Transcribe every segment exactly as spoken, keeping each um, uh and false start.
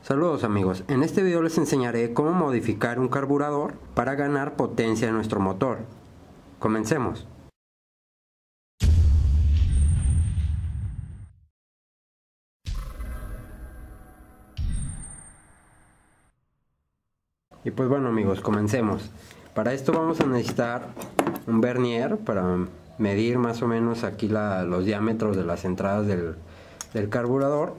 Saludos amigos, en este video les enseñaré cómo modificar un carburador para ganar potencia en nuestro motor. Comencemos. Y pues bueno amigos, comencemos. Para esto vamos a necesitar un vernier para medir más o menos aquí la, los diámetros de las entradas del, del carburador.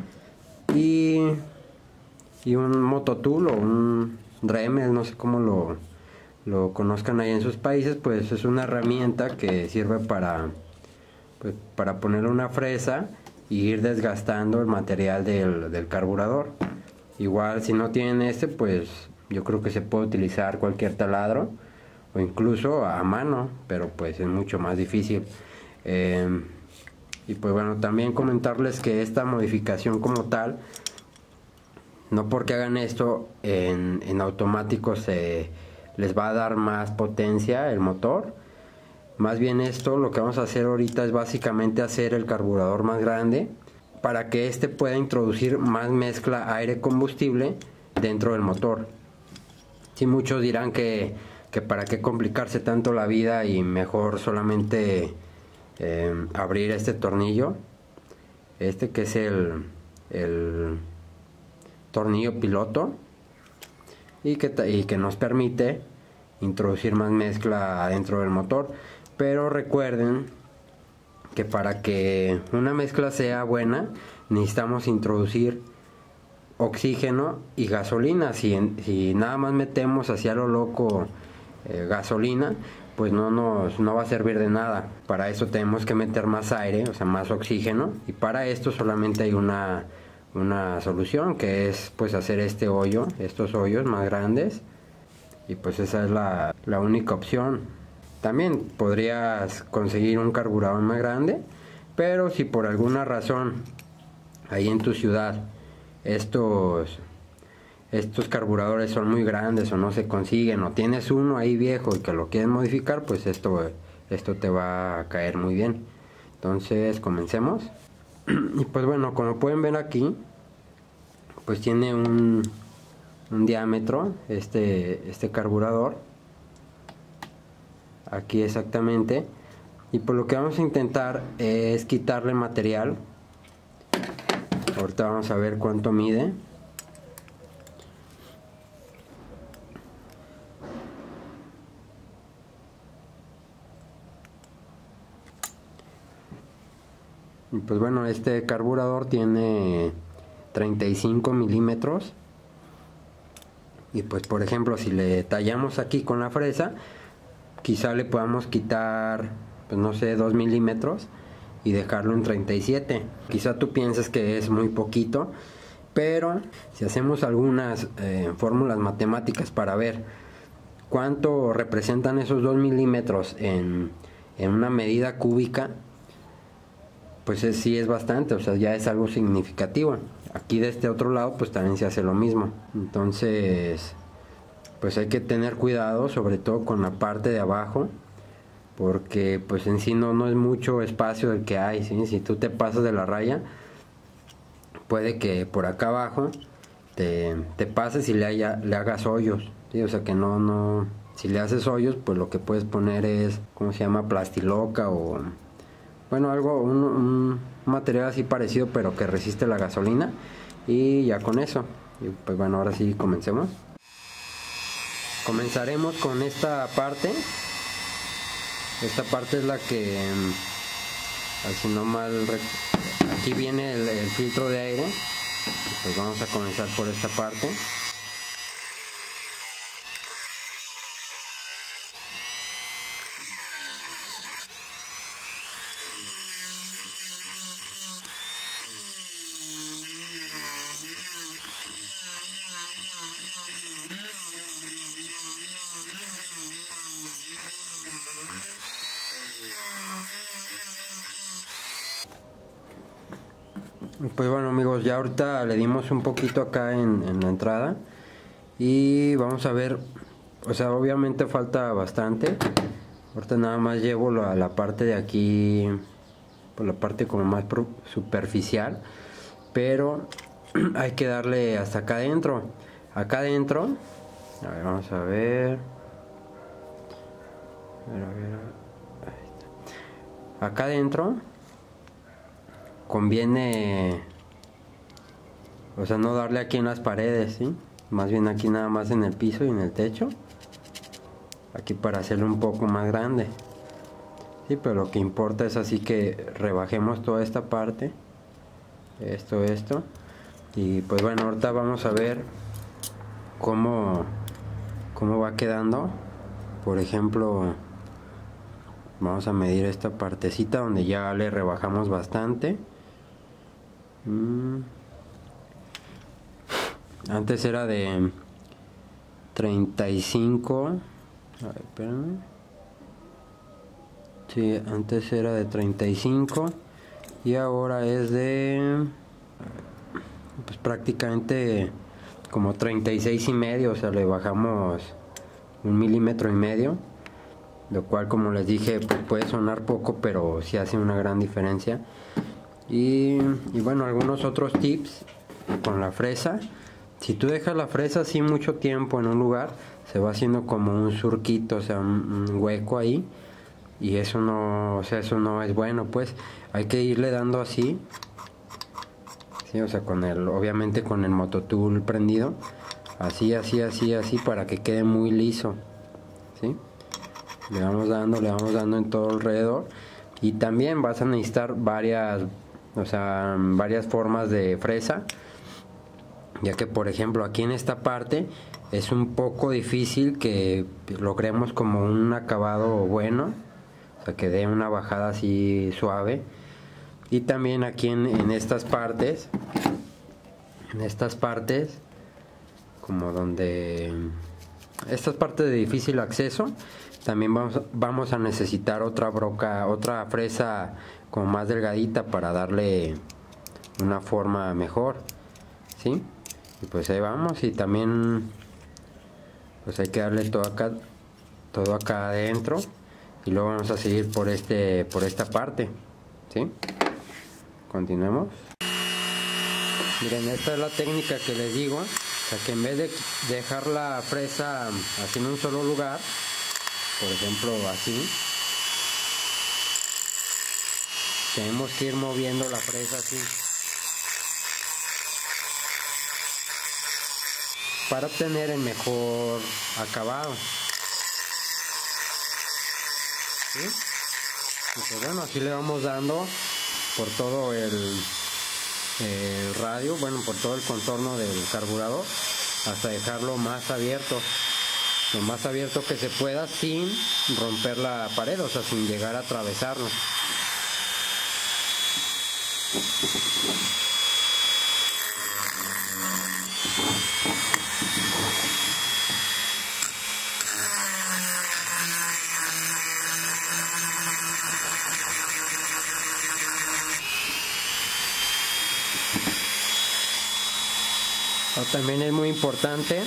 Y... y un mototool o un Dremel, no sé cómo lo, lo conozcan ahí en sus países, pues es una herramienta que sirve para, pues, para poner una fresa y ir desgastando el material del, del carburador. Igual si no tienen este, pues yo creo que se puede utilizar cualquier taladro o incluso a mano, pero pues es mucho más difícil. Eh, y pues bueno, también comentarles que esta modificación como tal, no porque hagan esto en, en automático se les va a dar más potencia el motor. Más bien esto lo que vamos a hacer ahorita es básicamente hacer el carburador más grande para que este pueda introducir más mezcla aire-combustible dentro del motor. Sí, muchos dirán que, que para qué complicarse tanto la vida y mejor solamente eh, abrir este tornillo, este que es el... el tornillo piloto y que, y que nos permite introducir más mezcla dentro del motor. Pero recuerden que para que una mezcla sea buena necesitamos introducir oxígeno y gasolina. Si, si nada más metemos hacia lo loco eh, gasolina, pues no nos no va a servir de nada. Para eso tenemos que meter más aire, o sea más oxígeno, y para esto solamente hay una una solución, que es pues hacer este hoyo, estos hoyos más grandes, y pues esa es la, la única opción. También podrías conseguir un carburador más grande, pero si por alguna razón ahí en tu ciudad estos estos carburadores son muy grandes o no se consiguen, o tienes uno ahí viejo y que lo quieres modificar, pues esto esto te va a caer muy bien. Entonces comencemos. Y pues bueno, como pueden ver aquí, pues tiene un, un diámetro este, este carburador, aquí exactamente, y pues lo que vamos a intentar es quitarle material. Ahorita vamos a ver cuánto mide. Y pues bueno, este carburador tiene treinta y cinco milímetros, y pues por ejemplo si le tallamos aquí con la fresa, quizá le podamos quitar, pues no sé, dos milímetros y dejarlo en treinta y siete. Quizá tú pienses que es muy poquito, pero si hacemos algunas eh, fórmulas matemáticas para ver cuánto representan esos dos milímetros en, en una medida cúbica, pues es, sí es bastante, o sea, ya es algo significativo. Aquí de este otro lado pues también se hace lo mismo. Entonces pues hay que tener cuidado, sobre todo con la parte de abajo, porque pues en sí no, no es mucho espacio el que hay, ¿sí? Si tú te pasas de la raya, puede que por acá abajo te, te pases y le, haya, le hagas hoyos, ¿sí? O sea que no, no, si le haces hoyos, pues lo que puedes poner es, ¿cómo se llama? Plastiloca o... bueno, algo, un, un material así parecido, pero que resiste la gasolina, y ya con eso. Y pues bueno, ahora sí comencemos. Comenzaremos con esta parte. Esta parte es la que, si no mal, aquí viene el, el filtro de aire. Pues vamos a comenzar por esta parte. Pues bueno amigos, ya ahorita le dimos un poquito acá en, en la entrada, y vamos a ver, o sea, obviamente falta bastante. Ahorita nada más llevo la, la parte de aquí, por la parte como más superficial, pero hay que darle hasta acá adentro. Acá adentro, a ver, vamos a ver. A ver, a ver, ahí está. Acá adentro conviene, o sea, no darle aquí en las paredes, ¿sí? Más bien aquí nada más en el piso y en el techo. Aquí para hacerlo un poco más grande. Sí, pero lo que importa es así que rebajemos toda esta parte. Esto, esto. Y pues bueno, ahorita vamos a ver cómo, cómo va quedando. Por ejemplo, vamos a medir esta partecita donde ya le rebajamos bastante. Mm. Antes era de treinta y cinco. A ver, espérame. Sí, antes era de treinta y cinco y ahora es de pues prácticamente como treinta y seis y medio, o sea, le bajamos un milímetro y medio, lo cual, como les dije, pues puede sonar poco, pero sí hace una gran diferencia. Y, y bueno, algunos otros tips con la fresa. Si tú dejas la fresa así mucho tiempo en un lugar, se va haciendo como un surquito, o sea, un, un hueco ahí, y eso no, o sea, eso no es bueno. Pues hay que irle dando así, sí, o sea, con el, obviamente con el mototool prendido, así, así, así, así, para que quede muy liso, ¿sí? Le vamos dando, le vamos dando en todo alrededor. Y también vas a necesitar varias, o sea, varias formas de fresa, ya que, por ejemplo, aquí en esta parte es un poco difícil que logremos como un acabado bueno, o sea, que dé una bajada así suave. Y también aquí en, en estas partes, en estas partes, como donde, estas partes de difícil acceso, también vamos, vamos a necesitar otra broca, otra fresa como más delgadita para darle una forma mejor, ¿sí? Y pues ahí vamos. Y también pues hay que darle todo acá, todo acá adentro, y luego vamos a seguir por este, por esta parte, ¿sí? Continuemos. Miren, esta es la técnica que les digo, o sea, que en vez de dejar la fresa así en un solo lugar, por ejemplo así, tenemos que ir moviendo la fresa así, para obtener el mejor acabado, ¿sí? Y pues bueno, así le vamos dando por todo el, el radio, bueno, por todo el contorno del carburador, hasta dejarlo más abierto, lo más abierto que se pueda, sin romper la pared, o sea, sin llegar a atravesarlo. También es muy importante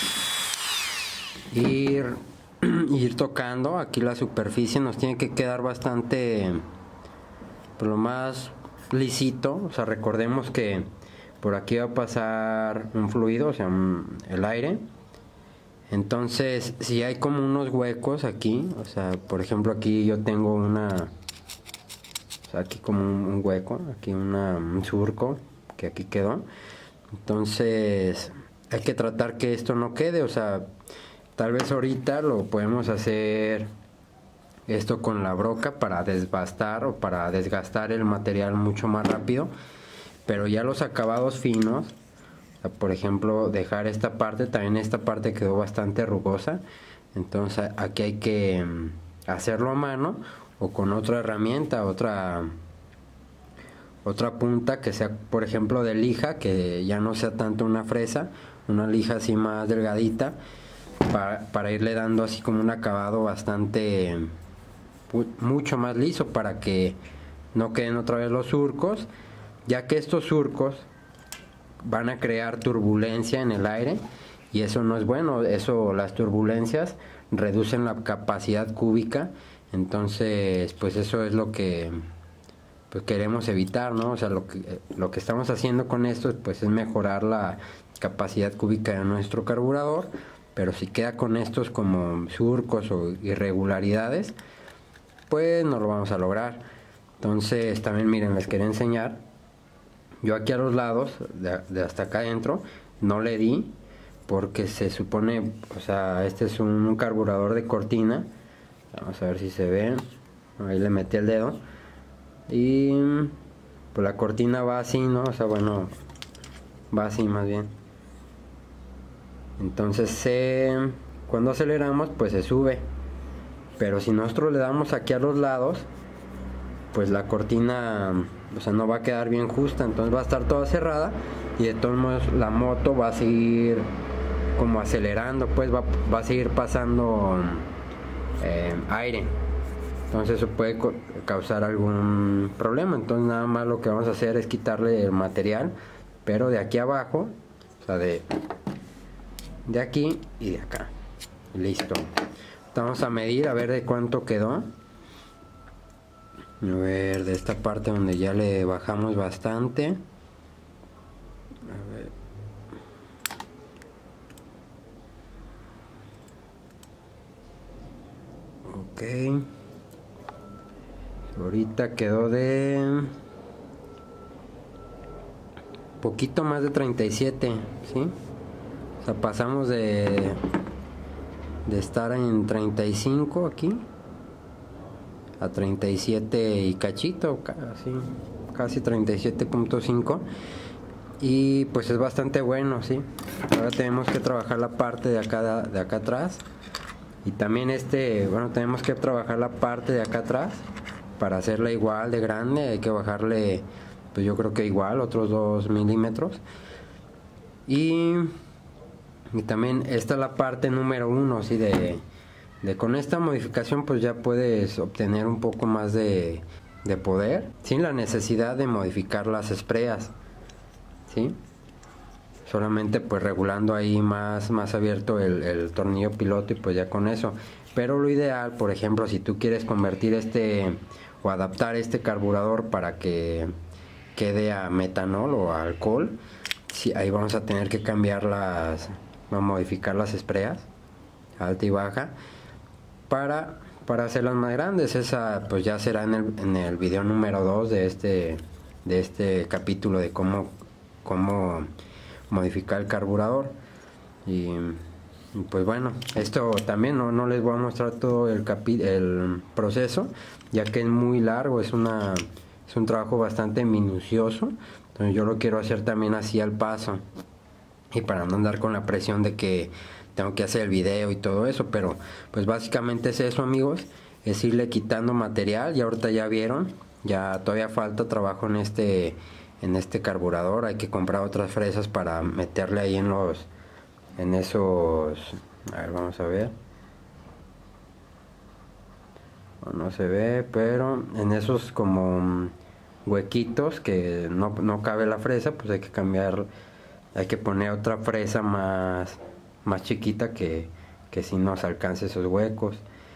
ir, ir tocando aquí la superficie. Nos tiene que quedar bastante, por lo más lisito. O sea, recordemos que por aquí va a pasar un fluido, o sea, un, el aire. Entonces, si hay como unos huecos aquí, o sea, por ejemplo, aquí yo tengo una, o sea, aquí como un, un hueco, aquí una, un surco que aquí quedó. Entonces hay que tratar que esto no quede, o sea, tal vez ahorita lo podemos hacer esto con la broca para desbastar o para desgastar el material mucho más rápido, pero ya los acabados finos, o sea, por ejemplo, dejar esta parte, también esta parte quedó bastante rugosa, entonces aquí hay que hacerlo a mano o con otra herramienta, otra otra punta que sea, por ejemplo, de lija, que ya no sea tanto una fresa, una lija así más delgadita, para, para irle dando así como un acabado bastante, mucho más liso, para que no queden otra vez los surcos, ya que estos surcos van a crear turbulencia en el aire, y eso no es bueno. Eso, las turbulencias reducen la capacidad cúbica, entonces pues eso es lo que pues queremos evitar, ¿no? O sea, lo que, lo que estamos haciendo con esto pues es mejorar la capacidad cúbica de nuestro carburador, pero si queda con estos como surcos o irregularidades, pues no lo vamos a lograr. Entonces también miren, les quería enseñar, yo aquí a los lados, de, de hasta acá adentro, no le di, porque se supone, o sea, este es un carburador de cortina, vamos a ver si se ve, ahí le metí el dedo, y pues la cortina va así, ¿no? O sea, bueno, va así más bien. Entonces se, cuando aceleramos pues se sube, pero si nosotros le damos aquí a los lados, pues la cortina, o sea, no va a quedar bien justa, entonces va a estar toda cerrada y de todos modos la moto va a seguir como acelerando, pues va, va a seguir pasando eh, aire, entonces eso puede causar algún problema. Entonces nada más lo que vamos a hacer es quitarle el material, pero de aquí abajo, o sea, de, de aquí y de acá. Listo. Vamos a medir a ver de cuánto quedó. A ver, de esta parte donde ya le bajamos bastante. A ver. Ok. Ahorita quedó de poquito más de treinta y siete, ¿sí? O sea, pasamos de de estar en treinta y cinco aquí a treinta y siete y cachito, casi, casi treinta y siete punto cinco, y pues es bastante bueno, ¿sí? Ahora tenemos que trabajar la parte de acá, de acá atrás, y también este, bueno, tenemos que trabajar la parte de acá atrás para hacerla igual de grande. Hay que bajarle, pues yo creo que igual, otros dos milímetros, y y también esta es la parte número uno, ¿sí? de, de con esta modificación pues ya puedes obtener un poco más de, de poder sin la necesidad de modificar las espreas, ¿sí? Solamente pues regulando ahí más, más abierto el, el tornillo piloto, y pues ya con eso. Pero lo ideal, por ejemplo, si tú quieres convertir este o adaptar este carburador para que quede a metanol o a alcohol, sí, ahí vamos a tener que cambiar las, a modificar las espreas, alta y baja, para, para hacerlas más grandes. Esa pues ya será en el, en el video número dos de este, de este capítulo de cómo, cómo modificar el carburador. Y, y pues bueno, esto también no, no les voy a mostrar todo el, capi, el proceso, ya que es muy largo, es, una, es un trabajo bastante minucioso. Entonces yo lo quiero hacer también así al paso, y para no andar con la presión de que tengo que hacer el video y todo eso. Pero pues básicamente es eso, amigos, es irle quitando material. Y ahorita ya vieron, ya todavía falta trabajo en este en este carburador. Hay que comprar otras fresas para meterle ahí en los en esos, a ver, vamos a ver, no se ve, pero en esos como huequitos que no, no cabe la fresa, pues hay que cambiar, hay que poner otra fresa más, más chiquita que, que si nos alcance esos huecos.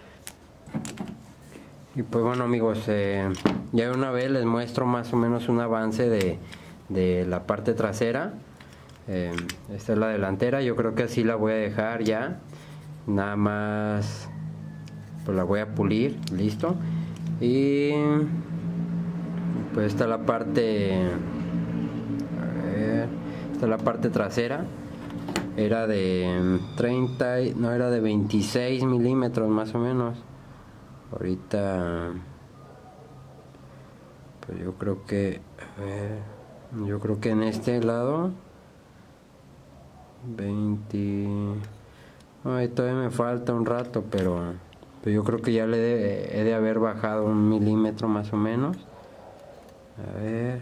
Y pues bueno, amigos, eh, ya una vez les muestro más o menos un avance de, de la parte trasera. Eh, esta es la delantera, yo creo que así la voy a dejar ya, nada más pues la voy a pulir, listo. Y pues esta es la parte, a ver, esta es la parte trasera, era de treinta, no, era de veintiséis milímetros más o menos. Ahorita pues yo creo que, a ver, yo creo que en este lado veinte, ay, todavía me falta un rato, pero, pero yo creo que ya le de, he de haber bajado un milímetro más o menos. A ver,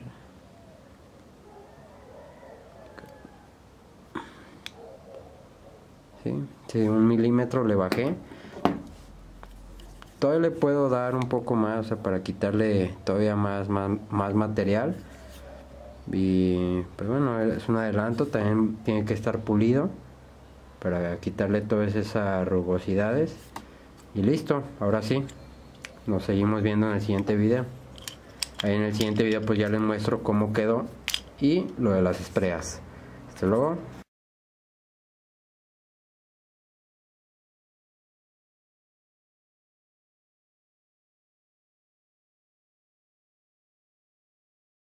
sí, sí, un milímetro le bajé. Todavía le puedo dar un poco más, o sea, para quitarle todavía más, más, más material. Y pues bueno, es un adelanto, también tiene que estar pulido para quitarle todas esas rugosidades. Y listo, ahora sí, nos seguimos viendo en el siguiente video. Ahí en el siguiente video pues ya les muestro cómo quedó y lo de las espreas. Hasta luego.